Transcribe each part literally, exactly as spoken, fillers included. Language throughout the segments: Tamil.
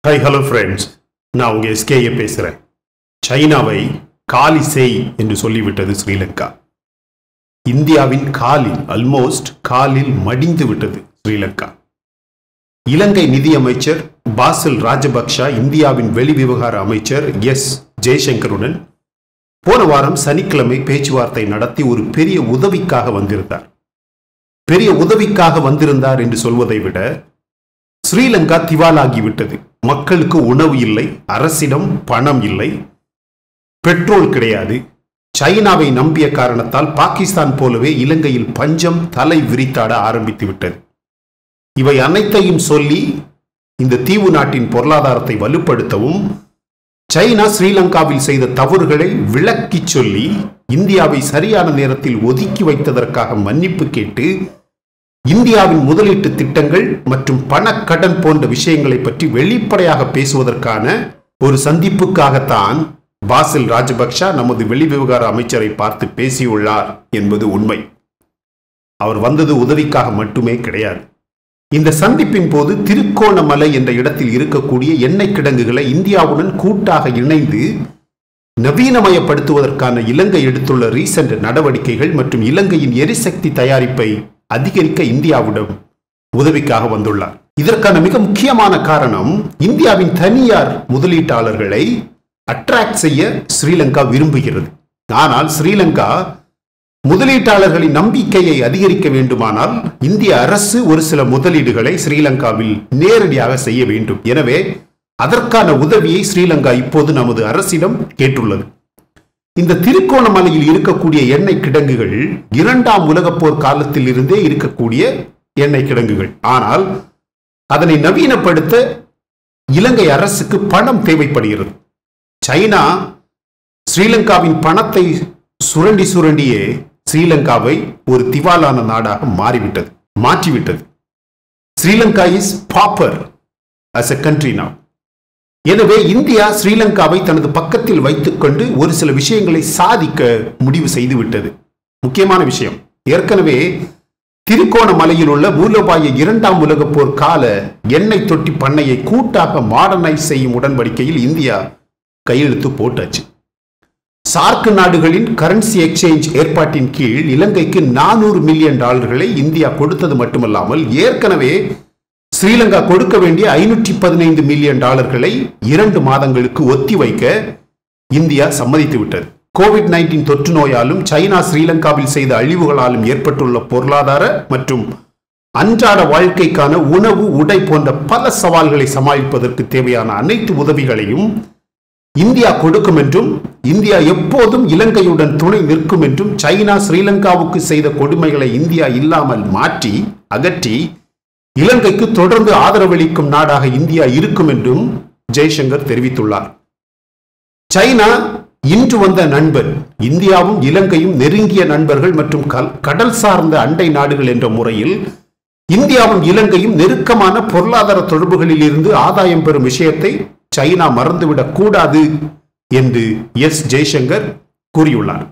Hi, hello friends. நான் உங்க S K A பேசுறேன். சைனாவை காலி செய் என்று சொல்லிவிட்டது ஸ்ரீலங்கா. இந்தியாவின் காலில் ஆல்மோஸ்ட் காலில் மடிந்து விட்டது ஸ்ரீலங்கா. இலங்கை நிதியமைச்சர் பாசில் ராஜபக்ஷ இந்தியாவின் வெளிவிவகார அமைச்சர் எஸ் ஜெய்சங்கருடன் போன வாரம் சனிக்கிழமை பேச்சுவார்த்தை நடத்தி ஒரு பெரிய உதவிக்காக வந்திருந்தார். பெரிய உதவிக்காக வந்திருந்தார் என்று சொல்வதை விட ஸ்ரீலங்கா திவாலாகிவிட்டது. மக்களுக்கு உணவு இல்லை, அரசிடம் பணம் இல்லை, பெட்ரோல் கிடையாது. சைனாவை நம்பிய காரணத்தால் பாகிஸ்தான் போலவே இலங்கையில் பஞ்சம் தலை விரித்தாட ஆரம்பித்து விட்டது. இவை அனைத்தையும் சொல்லி இந்த தீவு நாட்டின் பொருளாதாரத்தை வலுப்படுத்தவும் சைனா ஸ்ரீலங்காவில் செய்த தவறுகளை விளக்கி சொல்லி இந்தியாவை சரியான நேரத்தில் ஒதுக்கி வைத்ததற்காக மன்னிப்பு கேட்டு இந்தியாவின் முதலீட்டு திட்டங்கள் மற்றும் பணக்கடன் போன்ற விஷயங்களை பற்றி வெளிப்படையாக பேசுவதற்கான ஒரு சந்திப்புக்காகத்தான் பாசில் ராஜபக்ஷ நமது வெளிவிவகார அமைச்சரை பார்த்து பேசியுள்ளார் என்பது உண்மை. அவர் வந்தது உதவிக்காக மட்டுமே கிடையாது. இந்த சந்திப்பின் போது திருக்கோணமலை என்ற இடத்தில் இருக்கக்கூடிய எண்ணெய் கிடங்குகளை இந்தியாவுடன் கூட்டாக இணைந்து நவீனமயப்படுத்துவதற்கான இலங்கை எடுத்துள்ள ரீசெண்ட் நடவடிக்கைகள் மற்றும் இலங்கையின் எரிசக்தி தயாரிப்பை அதிகரிக்க இந்தியாவிடம் உதவிக்காக வந்துள்ளார். இதற்கான மிக முக்கியமான காரணம் இந்தியாவின் தனியார் முதலீட்டாளர்களை அட்ராக்ட் செய்ய ஸ்ரீலங்கா விரும்புகிறது. ஆனால் ஸ்ரீலங்கா முதலீட்டாளர்களின் நம்பிக்கையை அதிகரிக்க வேண்டுமானால் இந்திய அரசு ஒரு சில முதலீடுகளை ஸ்ரீலங்காவில் நேரடியாக செய்ய வேண்டும். எனவே அதற்கான உதவியை ஸ்ரீலங்கா இப்போது நமது அரசிடம் கேட்டுள்ளது. இந்த திருக்கோணமலையில் இருக்கக்கூடிய எண்ணெய் கிடங்குகள் இரண்டாம் உலகப் போர் காலத்தில் இருந்தே இருக்கக்கூடிய எண்ணெய் கிடங்குகள். ஆனால் அதனை நவீனப்படுத்த இலங்கை அரசுக்கு பணம் தேவைப்படுகிறது. சைனா ஸ்ரீலங்காவின் பணத்தை சுரண்டி சுரண்டியே ஸ்ரீலங்காவை ஒரு திவாலான நாடாக மாறிவிட்டது மாற்றிவிட்டது. Sri Lanka is pauper as a country now. எனவே இந்தியா ஸ்ரீலங்காவை தனது பக்கத்தில் வைத்துக் கொண்டு ஒரு சில விஷயங்களை சாதிக்க முடிவு செய்து விட்டது. முக்கியமான விஷயம், ஏற்கனவே திருக்கோணமலையில் உள்ள மூலோபாய இரண்டாம் உலகப் போர் கால எண்ணெய் தொட்டி பண்ணையை கூட்டாக மாடர்னைஸ் செய்யும் உடன்படிக்கையில் இந்தியா கையெழுத்து போட்டாச்சு. சார்க் நாடுகளின் கரன்சி எக்ஸ்சேஞ்ச் ஏற்பாட்டின் கீழ் இலங்கைக்கு நானூறு மில்லியன் டாலர்களை இந்தியா கொடுத்தது மட்டுமல்லாமல் ஏற்கனவே ஸ்ரீலங்கா கொடுக்க வேண்டிய ஐநூற்றி பதினைந்து மில்லியன் டாலர்களை இரண்டு மாதங்களுக்கு ஒத்தி வைக்க இந்தியா சம்மதித்து விட்டது. கோவிட் நைன்டீன் தொற்று நோயாலும் சைனா ஸ்ரீலங்காவில் செய்த அழிவுகளாலும் ஏற்பட்டுள்ள பொருளாதார மற்றும் அன்றாட வாழ்க்கைக்கான உணவு, உடை போன்ற பல சவால்களை சமாளிப்பதற்கு தேவையான அனைத்து உதவிகளையும் இந்தியா கொடுக்கும் என்றும் இந்தியா எப்போதும் இலங்கையுடன் துணை நிற்கும் என்றும் சைனா ஸ்ரீலங்காவுக்கு செய்த கொடுமைகளை இந்தியா இல்லாமல் மாற்றி அகற்றி இலங்கைக்கு தொடர்ந்து ஆதரவளிக்கும் நாடாக இந்தியா இருக்கும் என்றும் ஜெய்சங்கர் தெரிவித்துள்ளார். சைனா இன்று வந்த நண்பர். இந்தியாவும் இலங்கையும் நெருங்கிய நண்பர்கள் மற்றும் கடல் சார்ந்த அண்டை நாடுகள் என்ற முறையில் இந்தியாவும் இலங்கையும் நெருக்கமான பொருளாதார தொடர்புகளில் இருந்து ஆதாயம் பெறும் விஷயத்தை சைனா மறந்துவிடக் கூடாது என்று எஸ் ஜெய்சங்கர் கூறியுள்ளார்.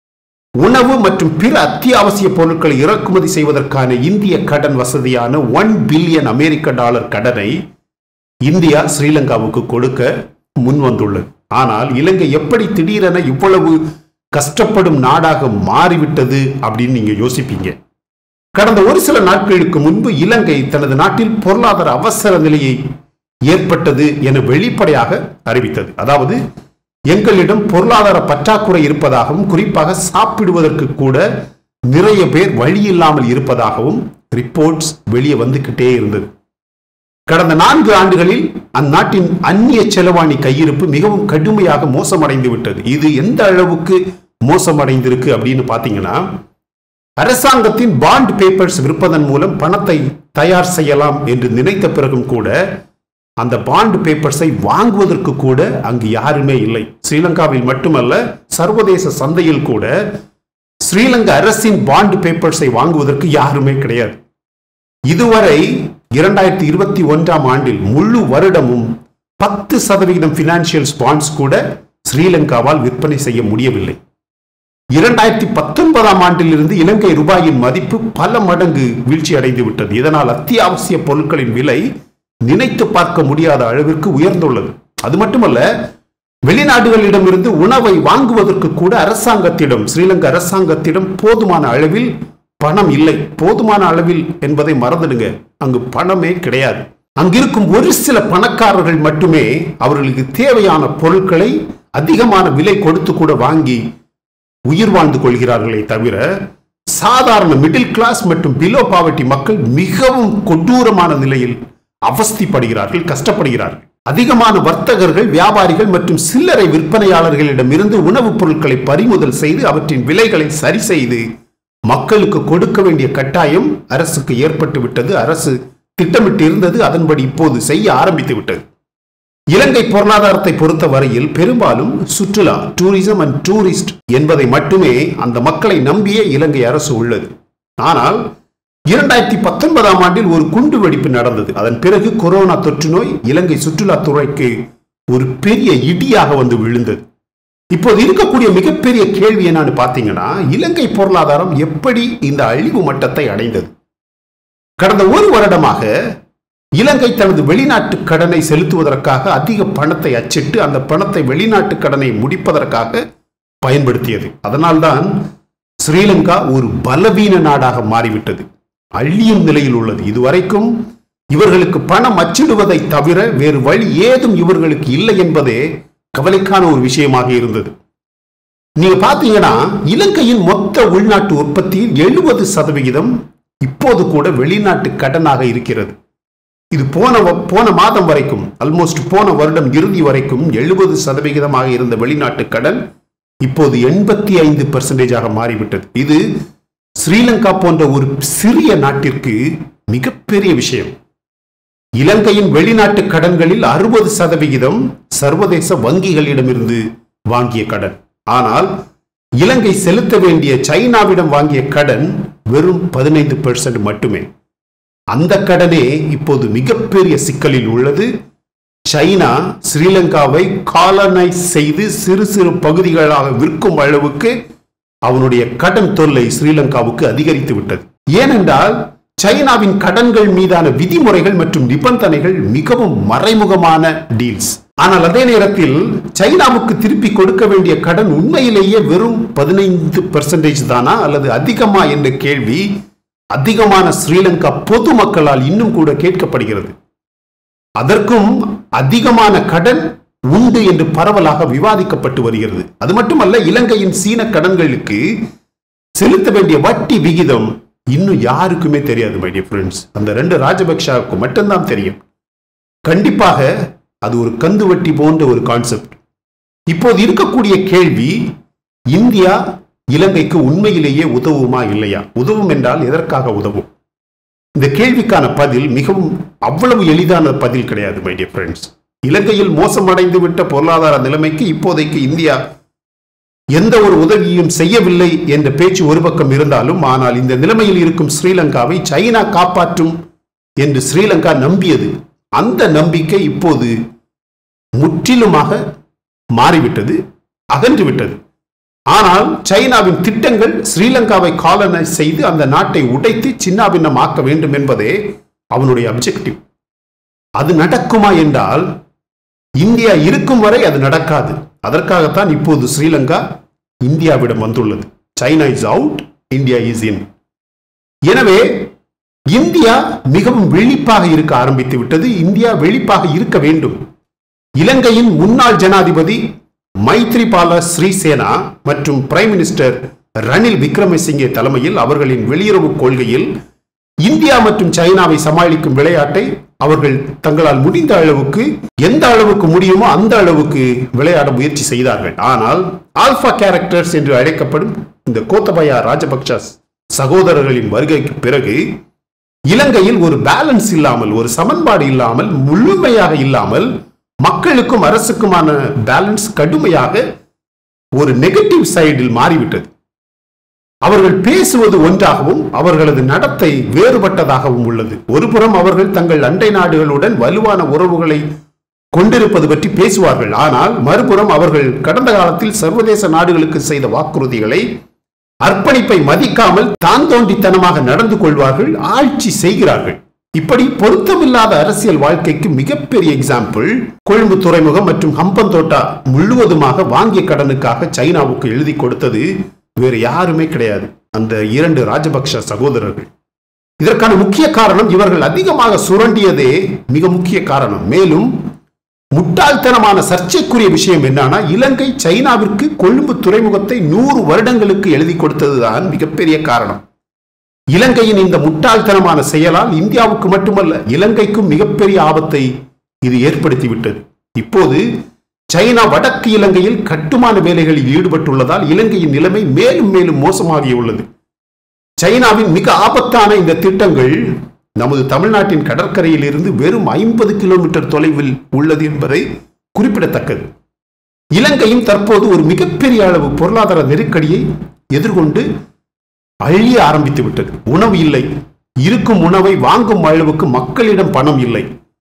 உணவு மற்றும் பிற அத்தியாவசிய பொருட்களை இறக்குமதி செய்வதற்கான இந்திய கடன் வசதியான ஒன் பில்லியன் அமெரிக்க டாலர் கடனை இந்தியா ஸ்ரீலங்காவுக்கு கொடுக்க முன்வந்துள்ளது. ஆனால் இலங்கை எப்படி திடீரென இவ்வளவு கஷ்டப்படும் நாடாக மாறிவிட்டது அப்படின்னு நீங்க யோசிப்பீங்க. கடந்த ஒரு சில நாட்களுக்கு முன்பு இலங்கை தனது நாட்டில் பொருளாதார அவசர நிலையை ஏற்பட்டது என வெளிப்படையாக அறிவித்தது. அதாவது எங்களிடம் பொருளாதார பற்றாக்குறை இருப்பதாகவும் குறிப்பாக சாப்பிடுவதற்கு கூட நிறைய பேர் வழி இல்லாமல் இருப்பதாகவும் ரிப்போர்ட்ஸ் வெளியே வந்துகிட்டே இருந்தது. கடந்த நான்கு ஆண்டுகளில் அந்நாட்டின் அந்நிய செலவாணி கையிருப்பு மிகவும் கடுமையாக மோசமடைந்து விட்டது. இது எந்த அளவுக்கு மோசமடைந்திருக்கு அப்படின்னு பாத்தீங்கன்னா, அரசாங்கத்தின் பாண்ட் பேப்பர்ஸ் விற்பதன் மூலம் பணத்தை தயார் செய்யலாம் என்று நினைத்த பிறகும் கூட அந்த பாண்ட் பேப்பர்ஸை வாங்குவதற்கு கூட அங்கு யாருமே இல்லை. ஸ்ரீலங்காவில் மட்டுமல்ல, சர்வதேச சந்தையில் கூட ஸ்ரீலங்கா அரசின் பாண்ட் பேப்பர்ஸை வாங்குவதற்கு யாருமே கிடையாது. இதுவரை இரண்டாயிரத்தி இருபத்தி ஒன்றாம் ஆண்டில் முழு வருடமும் பத்து சதவீதம் பினான்சியல் பாண்ட்ஸ் கூட ஸ்ரீலங்காவால் விற்பனை செய்ய முடியவில்லை. இரண்டாயிரத்தி பத்தொன்பதாம் ஆண்டில் இருந்து இலங்கை ரூபாயின் மதிப்பு பல மடங்கு வீழ்ச்சி அடைந்து விட்டது. இதனால் அத்தியாவசிய பொருட்களின் விலை நினைத்து பார்க்க முடியாத அளவிற்கு உயர்ந்துள்ளது. அது மட்டுமல்ல, வெளிநாடுகளிடமிருந்து உணவை வாங்குவதற்கு கூட அரசாங்கத்திடம், ஸ்ரீலங்கா அரசாங்கத்திடம் போதுமான அளவில் பணம் இல்லை. போதுமான அளவில் என்பதை மறந்துடுங்க, அங்கு பணமே கிடையாது. அங்கிருக்கும் ஒரு சில பணக்காரர்கள் மட்டுமே அவர்களுக்கு தேவையான பொருட்களை அதிகமான விலை கொடுத்து கூட வாங்கி உயிர் வாழ்ந்து கொள்கிறார்களே தவிர, சாதாரண மிடில் கிளாஸ் மற்றும் பிலோ பாவர்ட்டி மக்கள் மிகவும் கொடூரமான நிலையில் அவஸ்திப்படுகிறார்கள், கஷ்டப்படுகிறார்கள். அதிகமான வர்த்தகர்கள், வியாபாரிகள் மற்றும் சில்லறை விற்பனையாளர்களிடமிருந்து உணவுப் பொருட்களை பறிமுதல் செய்து அவற்றின் விலைகளை சரி செய்து மக்களுக்கு கொடுக்க வேண்டிய கட்டாயம் அரசுக்கு ஏற்பட்டு விட்டது. அரசு திட்டமிட்டு இருந்தது, அதன்படி இப்போது செய்ய ஆரம்பித்து விட்டது. இலங்கை பொருளாதாரத்தை பொறுத்த வரையில் பெரும்பாலும் சுற்றுலா, டூரிசம் அண்ட் டூரிஸ்ட் என்பதை மட்டுமே அந்த மக்களை நம்பிய இலங்கை அரசு உள்ளது. ஆனால் இரண்டாயிரத்தி பத்தொன்பதாம் ஆண்டில் ஒரு குண்டு வெடிப்பு நடந்தது. அதன் பிறகு கொரோனா தொற்று நோய் இலங்கை சுற்றுலாத்துறைக்கு ஒரு பெரிய இடியாக வந்து விழுந்தது. இப்போது இருக்கக்கூடிய மிகப்பெரிய கேள்வி என்னன்னு பார்த்தீங்கன்னா, இலங்கை பொருளாதாரம் எப்படி இந்த அழிவு மட்டத்தை அடைந்தது? கடந்த ஒரு வருடமாக இலங்கை தனது வெளிநாட்டு கடனை செலுத்துவதற்காக அதிக பணத்தை அச்சிட்டு அந்த பணத்தை வெளிநாட்டு கடனை முடிப்பதற்காக பயன்படுத்தியது. அதனால்தான் ஸ்ரீலங்கா ஒரு பலவீன நாடாக மாறிவிட்டது, அழியும் நிலையில் உள்ளது. இதுவரைக்கும் இவர்களுக்கு பணம் அச்சிடுவதை தவிர வேறு வழி ஏதும் இவர்களுக்கு இல்லை என்பதே கவலைக்கான ஒரு விஷயமாக இருந்தது. நீங்க பாத்தீங்கன்னா, இலங்கையின் மொத்த உள்நாட்டு உற்பத்தியில் எழுபது சதவிகிதம் இப்போது கூட வெளிநாட்டு கடனாக இருக்கிறது. இது போன போன மாதம் வரைக்கும், ஆல்மோஸ்ட் போன வருடம் இறுதி வரைக்கும் எழுபது சதவிகிதமாக இருந்த வெளிநாட்டு கடன் இப்போது எண்பத்தி ஐந்து பெர்சன்டேஜாக மாறிவிட்டது. இது ஸ்ரீலங்கா போன்ற ஒரு சிறிய நாட்டிற்கு மிகப்பெரிய விஷயம். இலங்கையின் வெளிநாட்டு கடன்களில் அறுபது சதவிகிதம் சர்வதேச வங்கிகளிடமிருந்து வாங்கிய கடன். ஆனால் இலங்கை செலுத்த வேண்டிய சைனாவிடம் வாங்கிய கடன் வெறும் பதினைந்து பெர்சன்ட் மட்டுமே. அந்த கடனே இப்போது மிகப்பெரிய சிக்கலில் உள்ளது. சைனா ஸ்ரீலங்காவை காலனைஸ் செய்து சிறு சிறு பகுதிகளாக விற்கும் அளவுக்கு அவனுடைய கடன் தொல்லை ஸ்ரீலங்காவுக்கு அதிகரித்து விட்டது. ஏனென்றால் சைனாவின் கடன்கள் மீதான விதிமுறைகள் மற்றும் நிபந்தனைகள் மிகவும் மறைமுகமான டீல்ஸ். ஆனால் அதே நேரத்தில் சைனாவுக்கு திருப்பி கொடுக்க வேண்டிய கடன் உண்மையிலேயே வெறும் பதினைந்து பெர்சன்டேஜ் தானா அல்லது அதிகமா என்ற கேள்வி அதிகமான ஸ்ரீலங்கா பொதுமக்களால் இன்னும் கூட கேட்கப்படுகிறது. அதற்கும் அதிகமான கடன் உண்டு என்று பரவலாக விவாதிக்கப்பட்டு வருகிறது. அது மட்டுமல்ல, இலங்கையின் சீன கடன்களுக்கு செலுத்த வேண்டிய வட்டி விகிதம் இன்னும் யாருக்குமே தெரியாது. மை டியர் ஃப்ரெண்ட்ஸ், அந்த ரெண்டு ராஜபக்ஷாவுக்கு மட்டும்தான் தெரியும். கண்டிப்பாக அது ஒரு கந்து வட்டி போன்ற ஒரு கான்செப்ட். இப்போது இருக்கக்கூடிய கேள்வி, இந்தியா இலங்கைக்கு உண்மையிலேயே உதவுமா இல்லையா? உதவும் என்றால் எதற்காக உதவும்? இந்த கேள்விக்கான பதில் மிகவும் அவ்வளவு எளிதான பதில் கிடையாது. மை டியர் ஃப்ரெண்ட்ஸ், இலங்கையில் மோசமடைந்து விட்ட பொருளாதார நிலைமைக்கு இப்போதைக்கு இந்தியா எந்த ஒரு உதவியும் செய்யவில்லை என்ற பேச்சு ஒரு பக்கம் இருந்தாலும், ஆனால் இந்த நிலைமையில் இருக்கும் ஸ்ரீலங்காவை சைனா காப்பாற்றும் என்று ஸ்ரீலங்கா நம்பியது. அந்த நம்பிக்கை இப்போது முற்றிலுமாக மாறிவிட்டது, அகன்றுவிட்டது. ஆனால் சைனாவின் திட்டங்கள் ஸ்ரீலங்காவை காலனைஸ் செய்து அந்த நாட்டை உடைத்து சின்னாபின்னமாக்க வேண்டும் என்பதே அவனுடைய அப்ஜெக்டிவ். அது நடக்குமா என்றால் இந்தியா இருக்கும் வரை அது நடக்காது. அதற்காகத்தான் இப்போது ஸ்ரீலங்கா இந்தியாவிடம் வந்துள்ளது. China is out, India is in. எனவே இந்தியா மிகவும் வெளிப்பாக இருக்க ஆரம்பித்து விட்டது. இந்தியா வெளிப்பாக இருக்க வேண்டும். இலங்கையின் முன்னாள் ஜனாதிபதி மைத்ரிபால ஸ்ரீசேனா மற்றும் பிரைம் மினிஸ்டர் ரணில் விக்ரமசிங்கே தலைமையில் அவர்களின் வெளியுறவு கொள்கையில் இந்தியா மற்றும் சைனாவை சமாளிக்கும் விளையாட்டை அவர்கள் தங்களால் முடிந்த அளவுக்கு, எந்த அளவுக்கு முடியுமோ அந்த அளவுக்கு விளையாட முயற்சி செய்தார்கள். ஆனால் ஆல்பா கேரக்டர்ஸ் என்று அழைக்கப்படும் இந்த கோத்தபயா ராஜபக்ஷ சகோதரர்களின் வருகைக்கு பிறகு இலங்கையில் ஒரு பேலன்ஸ் இல்லாமல், ஒரு சமன்பாடு இல்லாமல், முழுமையாக இல்லாமல், மக்களுக்கும் அரசுக்குமான பேலன்ஸ் கடுமையாக ஒரு நெகட்டிவ் சைடில் மாறிவிட்டது. அவர்கள் பேசுவது ஒன்றாகவும் அவர்களது நடத்தை வேறுபட்டதாகவும் உள்ளது. ஒருபுறம் அவர்கள் தங்கள் அண்டை நாடுகளுடன் வலுவான உறவுகளை கொண்டிருப்பது பற்றி பேசுவார்கள். ஆனால் மறுபுறம் அவர்கள் கடந்த காலத்தில் சர்வதேச நாடுகளுக்கு செய்த வாக்குறுதிகளை, அர்ப்பணிப்பை மதிக்காமல் தான் தோண்டித்தனமாக நடந்து கொள்வார்கள், ஆட்சி செய்கிறார்கள். இப்படி பொருத்தமில்லாத அரசியல் வாழ்க்கைக்கு மிகப்பெரிய எக்ஸாம்பிள் கொழும்பு துறைமுகம் மற்றும் ஹம்பந்தோட்டா முழுவதுமாக வாங்கிய கடனுக்காக சைனாவுக்கு எழுதி கொடுத்தது வேறு யாருமே கிடையாது, அந்த இரண்டு ராஜபக்ஷ சகோதரர்கள். இதற்கான முக்கிய காரணம் இவர்கள் அதிகமாக சுரண்டியதே மிக முக்கிய காரணம். மேலும் முட்டாள்தனமான சர்ச்சைக்குரிய விஷயம் என்னன்னா, இலங்கை சைனாவிற்கு கொழும்பு துறைமுகத்தை நூறு வருடங்களுக்கு எழுதி கொடுத்ததுதான் மிகப்பெரிய காரணம். இலங்கையின் இந்த முட்டாள்தனமான செயலால் இந்தியாவுக்கு மட்டுமல்ல இலங்கைக்கும் மிகப்பெரிய ஆபத்தை இது ஏற்படுத்திவிட்டது. இப்போது சைனா வடக்கு இலங்கையில் கட்டுமான வேலைகளில் ஈடுபட்டுள்ளதால் இலங்கையின் நிலைமை மேலும் மேலும் மோசமாகியுள்ளது. சைனாவின் மிக ஆபத்தான இந்த திட்டங்கள் நமது தமிழ்நாட்டின் கடற்கரையில் இருந்து வெறும் ஐம்பது கிலோமீட்டர் தொலைவில் உள்ளது என்பதை குறிப்பிடத்தக்கது. இலங்கையும் தற்போது ஒரு மிகப்பெரிய அளவு பொருளாதார நெருக்கடியை எதிர்கொண்டு அழிய ஆரம்பித்து விட்டது. உணவு இல்லை, இருக்கும் உணவை வாங்கும் அளவுக்கு மக்களிடம் பணம் இல்லை.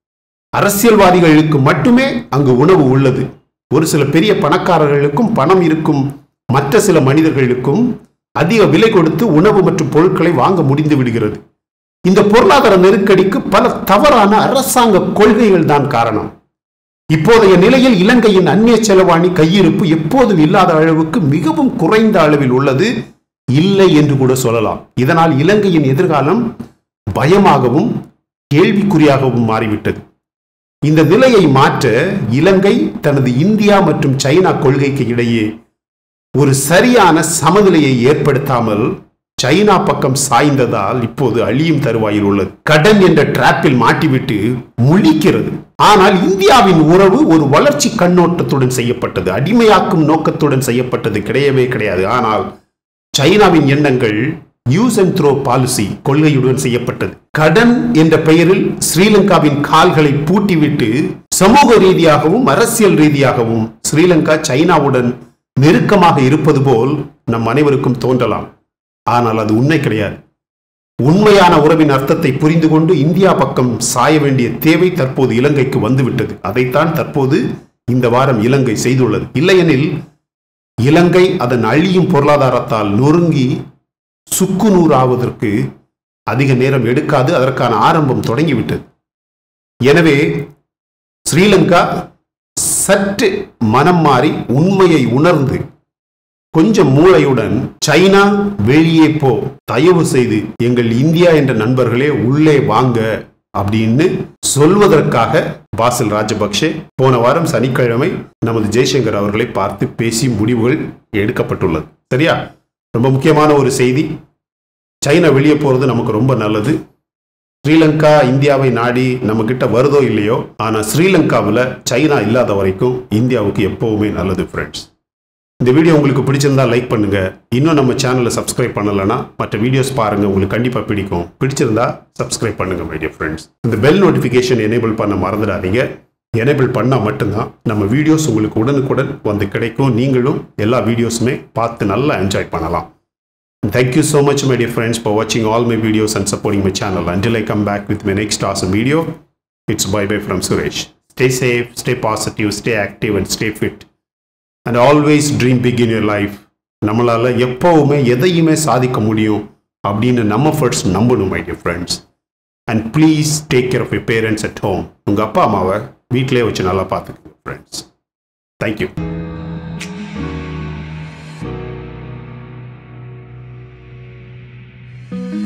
அரசியல்வாதிகளுக்கு மட்டுமே அங்கு உணவு உள்ளது. ஒரு சில பெரிய பணக்காரர்களுக்கும் பணம் இருக்கும் மற்ற சில மனிதர்களுக்கும் அதிக விலை கொடுத்து உணவு மற்றும் பொருட்களை வாங்க முடிந்து விடுகிறது. இந்த பொருளாதார நெருக்கடிக்கு பல தவறான அரசாங்க கொள்கைகள் தான் காரணம். இப்போதைய நிலையில் இலங்கையின் அந்நிய செலவாணி கையிருப்பு எப்போதும் இல்லாத அளவுக்கு மிகவும் குறைந்த அளவில் உள்ளது, இல்லை என்று கூட சொல்லலாம். இதனால் இலங்கையின் எதிர்காலம் பயமாகவும் கேள்விக்குறியாகவும் மாறிவிட்டது. இந்த நிலையை மாற்ற இலங்கை தனது இந்தியா மற்றும் சைனா கொள்கைக்கு இடையே ஒரு சரியான சமநிலையை ஏற்படுத்தாமல் சைனா பக்கம் சாய்ந்ததால் இப்போது அழியும் தருவாயில் உள்ளது. கடன் என்ற டிராப்பில் மாட்டிவிட்டு முழிக்கிறது. ஆனால் இந்தியாவின் உறவு ஒரு வளர்ச்சி கண்ணோட்டத்துடன் செய்யப்பட்டது, அடிமையாக்கும் நோக்கத்துடன் செய்யப்பட்டது கிடையவே கிடையாது. ஆனால் சைனாவின் எண்ணங்கள் யூஸ் அண்ட் த்ரோ பாலிசி கொள்கையுடன் செய்யப்பட்டது. கடன் என்ற பெயரில் ஸ்ரீலங்காவின் கால்களை பூட்டிவிட்டு சமூக ரீதியாகவும் அரசியல் ரீதியாகவும் ஸ்ரீலங்கா சைனாவுடன் நெருக்கமாக இருப்பது போல் நம் அனைவருக்கும் தோன்றலாம். ஆனால் அது உண்மை கிடையாது. உண்மையான உறவின் அர்த்தத்தை புரிந்து கொண்டு இந்தியா பக்கம் சாய வேண்டிய தேவை தற்போது இலங்கைக்கு வந்துவிட்டது. அதைத்தான் தற்போது இந்த வாரம் இலங்கை செய்துள்ளது. இல்லையெனில் இலங்கை அதன் அழியும் பொருளாதாரத்தால் நொறுங்கி சுக்குநூறாவதற்கு அதிக நேரம் எடுக்காது. அதற்கான ஆரம்பம் தொடங்கிவிட்டது. எனவே ஸ்ரீலங்கா சற்று மனம் மாறி உண்மையை உணர்ந்து கொஞ்சம் மூளையுடன் சைனா வெளியே போ, தயவு செய்து எங்கள் இந்தியா என்ற நண்பர்களே உள்ளே வாங்க அப்படின்னு சொல்வதற்காக பாசில் ராஜபக்ஷே போன வாரம் சனிக்கிழமை நமது ஜெய்சங்கர் அவர்களை பார்த்து பேசி முடிவுகள் எடுக்கப்பட்டுள்ளது. சரியா? ரொம்ப முக்கியமான ஒரு செய்தி. சைனா வெளியே போறது நமக்கு ரொம்ப நல்லது. ஸ்ரீலங்கா இந்தியாவை நாடி நம்ம கிட்ட வருதோ இல்லையோ, ஆனால் ஸ்ரீலங்காவில் சைனா இல்லாத வரைக்கும் இந்தியாவுக்கு எப்பவுமே நல்லது. ஃப்ரெண்ட்ஸ், இந்த வீடியோ உங்களுக்கு பிடிச்சிருந்தா லைக் பண்ணுங்க. இன்னும் நம்ம சேனலை சப்ஸ்கிரைப் பண்ணலைன்னா மற்ற வீடியோஸ் பாருங்க, உங்களுக்கு கண்டிப்பாக பிடிக்கும். பிடிச்சிருந்தா சப்ஸ்கிரைப் பண்ணுங்க மை டியர் ஃப்ரெண்ட்ஸ். இந்த பெல் நோட்டிஃபிகேஷன் எனேபிள் பண்ண மறந்துடாதீங்க. எனேபிள் பண்ணால் மட்டும்தான் நம்ம வீடியோஸ் உங்களுக்கு உடனுக்குடன் வந்து கிடைக்கும். நீங்களும் எல்லா வீடியோஸுமே பார்த்து நல்லா என்ஜாய் பண்ணலாம். Thank you so much my dear friends for watching all my videos and supporting my channel. Until I come back with my next awesome video, it's bye bye from Suresh. Stay safe, stay positive, stay active and stay fit. And always dream big in your life. நம்மளால எப்பவுமே எதையுமே சாதிக்க முடியும் அப்படின்னு நம்ம ஃபர்ஸ்ட் நம்பணும் my dear friends. And please take care of your parents at home. உங்க அப்பா அம்மாவை வீட்டிலே வச்சு நல்லா பார்த்துக்கங்க friends. Thank you. Thank you.